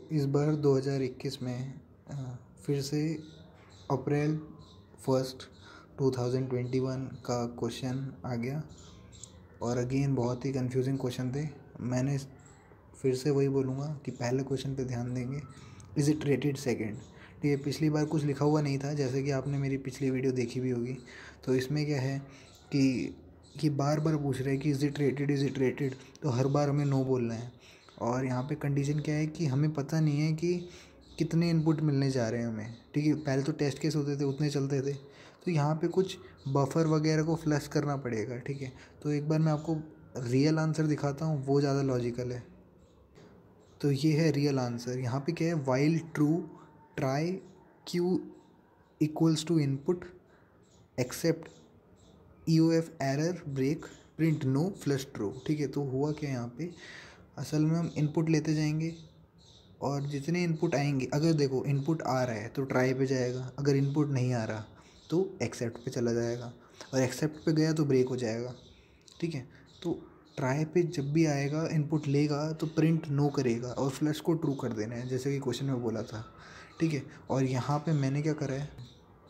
इस बार 2021 में फिर से अप्रैल 1 2021 का क्वेश्चन आ गया और अगेन बहुत ही कंफ्यूजिंग क्वेश्चन थे। मैंने फिर से वही बोलूँगा कि पहले क्वेश्चन पे ध्यान देंगे। Is it rated second? ठीक है, पिछली बार कुछ लिखा हुआ नहीं था, जैसे कि आपने मेरी पिछली वीडियो देखी भी होगी। तो इसमें क्या है कि बार बार पूछ रहे हैं कि इज़ इट रेटेड, तो हर बार हमें नो बोलना है। और यहाँ पे कंडीशन क्या है कि हमें पता नहीं है कि कितने इनपुट मिलने जा रहे हैं हमें। ठीक है, पहले तो टेस्ट केस होते थे, उतने चलते थे। तो यहाँ पे कुछ बफर वगैरह को फ्लश करना पड़ेगा। ठीक है, तो एक बार मैं आपको रियल आंसर दिखाता हूँ, वो ज़्यादा लॉजिकल है। तो ये है रियल आंसर। यहाँ पे क्या है, while true try q equals to input except EOF error break print no flush true. ठीक है, तो हुआ क्या यहाँ पे, असल में हम इनपुट लेते जाएंगे और जितने इनपुट आएंगे, अगर देखो इनपुट आ रहा है तो ट्राई पे जाएगा, अगर इनपुट नहीं आ रहा तो एक्सेप्ट पे चला जाएगा, और एक्सेप्ट पे गया तो ब्रेक हो जाएगा। ठीक है, तो ट्राई पे जब भी आएगा इनपुट लेगा तो प्रिंट नो करेगा और फ्लश को ट्रू कर देना है, जैसे कि क्वेश्चन में बोला था। ठीक है, और यहाँ पे मैंने क्या करा है,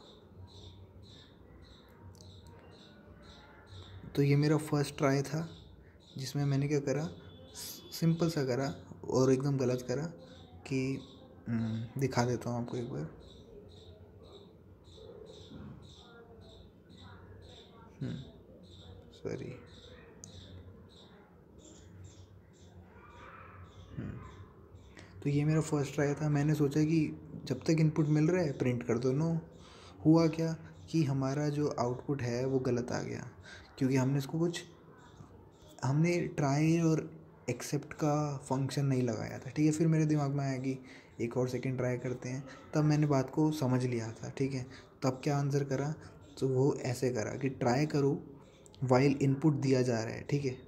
तो ये मेरा फर्स्ट ट्राई था जिसमें मैंने क्या करा, सिंपल सा करा और एकदम गलत करा कि दिखा देता हूँ आपको एक बार। सॉरी, तो ये मेरा फर्स्ट ट्राई था। मैंने सोचा कि जब तक इनपुट मिल रहा है प्रिंट कर दो नो। हुआ क्या कि हमारा जो आउटपुट है वो गलत आ गया, क्योंकि हमने ट्राई और एक्सेप्ट का फंक्शन नहीं लगाया था। ठीक है, फिर मेरे दिमाग में आया कि एक और सेकंड ट्राई करते हैं, तब मैंने बात को समझ लिया था। ठीक है, तब क्या आंसर करा, तो वो ऐसे करा कि ट्राई करो वाइल इनपुट दिया जा रहा है। ठीक है,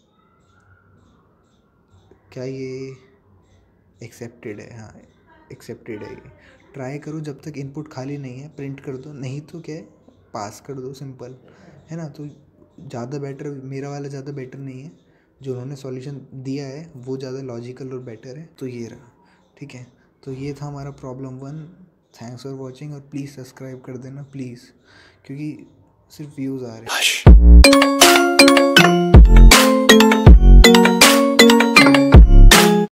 क्या ये एक्सेप्टेड है? हाँ, एक्सेप्टेड है ये। ट्राई करो जब तक इनपुट खाली नहीं है, प्रिंट कर दो, नहीं तो क्या है, पास कर दो, सिंपल है ना। तो ज़्यादा बेटर, मेरा वाला ज़्यादा बेटर नहीं है, जो उन्होंने सॉल्यूशन दिया है वो ज़्यादा लॉजिकल और बेटर है। तो ये रहा। ठीक है, तो ये था हमारा प्रॉब्लम 1। थैंक्स फॉर वॉचिंग और प्लीज़ सब्सक्राइब कर देना प्लीज़, क्योंकि सिर्फ व्यूज़ आ रहे हैं।